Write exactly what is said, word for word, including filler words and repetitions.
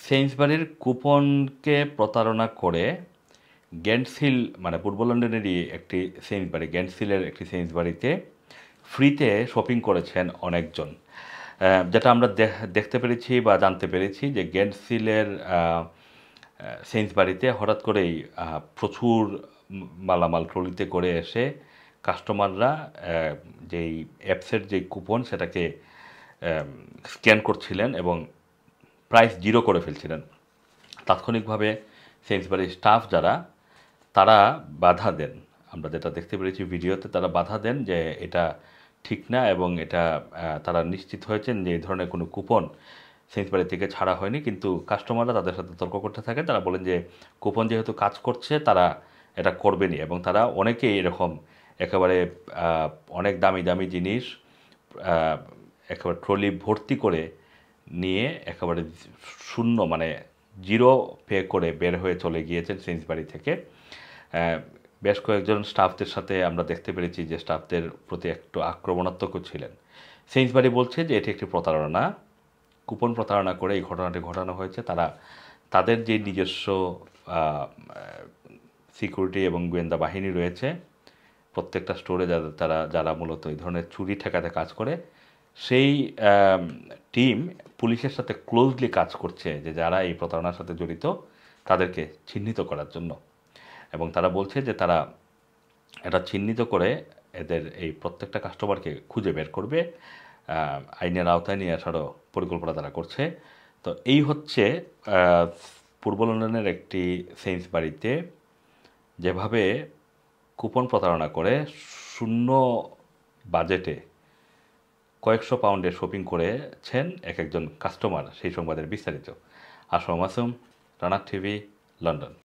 সেইন্সবারির কুপনকে প্রতারণা করে গ্যান্টসিল মানে পূর্ব লন্ডনেরই একটি সেইন্সবারি গ্যান্টসিলের একটি সেইন্সবারিতে ফ্রিতে শপিং করেছেন অনেকজন। আহ, যেটা আমরা দেখ- দেখতে পেরেছি বা জানতে পেরেছি যে গ্যান্টসিলের সেইন্সবারিতে হঠাৎ করেই আহ, প্রচুর উম মালামাল ট্রলিতে করে এসে কাস্টমাররা আহ, যেই অ্যাপসের যে কুপন সেটাকে স্ক্যান করছিলেন এবং প্রাইস জিরো করে ফেলছিলেন। তাৎক্ষণিকভাবে সেইন্সবারির স্টাফ যারা তারা বাধা দেন। আমরা যেটা দেখতে পেরেছি ভিডিওতে, তারা বাধা দেন যে এটা ঠিক না এবং এটা আহ, তারা নিশ্চিত হয়েছেন যে এই ধরনের কোনো কুপন সেইন্সবারি থেকে ছাড়া হয়নি। কিন্তু কাস্টমাররা তাদের সাথে তর্ক করতে থাকে। তারা বলেন যে কুপন যেহেতু কাজ করছে তারা এটা করবেনই এবং তারা অনেকেই এরকম একেবারে আহ, অনেক দামি দামি জিনিস আহ, একেবারে ট্রলি ভর্তি করে নিয়ে একেবারে শূন্য মানে জিরো পে করে বের হয়ে চলে গিয়েছেন সেইন্সবারি থেকে। আহ, বেশ কয়েকজন স্টাফদের সাথে আমরা দেখতে পেরেছি যে স্টাফদের প্রতি একটু আক্রমণাত্মকও ছিলেন। সেইন্সবারি বলছে যে এটি একটি প্রতারণা, কুপন প্রতারণা করে এই ঘটনাটি ঘটানো হয়েছে। তারা তাদের যে নিজস্ব সিকিউরিটি এবং গোয়েন্দা বাহিনী রয়েছে প্রত্যেকটা স্টোরে যারা তারা যারা মূলত এই ধরনের চুরি ঠেকাতে কাজ করে, সেই টিম পুলিশের সাথে ক্লোজলি কাজ করছে যে যারা এই প্রতারণার সাথে জড়িত তাদেরকে চিহ্নিত করার জন্য। এবং তারা বলছে যে তারা এটা চিহ্নিত করে এদের এই প্রত্যেকটা কাস্টমারকে খুঁজে বের করবে, আহ, আইনের আওতায় নিয়ে আসারও পরিকল্পনা তারা করছে। তো এই হচ্ছে আহ, পূর্ব লন্ডনের একটি সেইন্সবারিতে যেভাবে কুপন প্রতারণা করে শূন্য বাজেটে কয়েকশো পাউন্ডের শপিং করেছেন এক একজন কাস্টমার, সেই সংবাদের বিস্তারিত। Assam Masum, Rana TV, London.